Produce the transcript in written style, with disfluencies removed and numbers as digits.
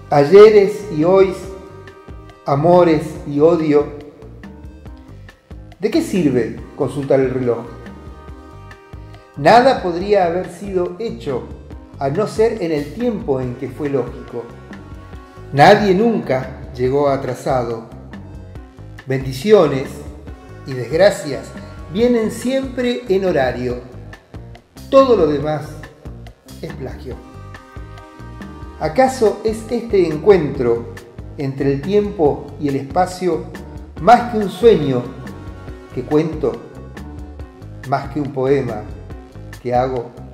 ayeres y hoys, amores y odio. ¿De qué sirve consultar el reloj? Nada podría haber sido hecho a no ser en el tiempo en que fue lógico. Nadie nunca llegó atrasado. Bendiciones y desgracias vienen siempre en horario. Todo lo demás es plagio. ¿Acaso es este encuentro entre el tiempo y el espacio más que un sueño que cuento, más que un poema que hago?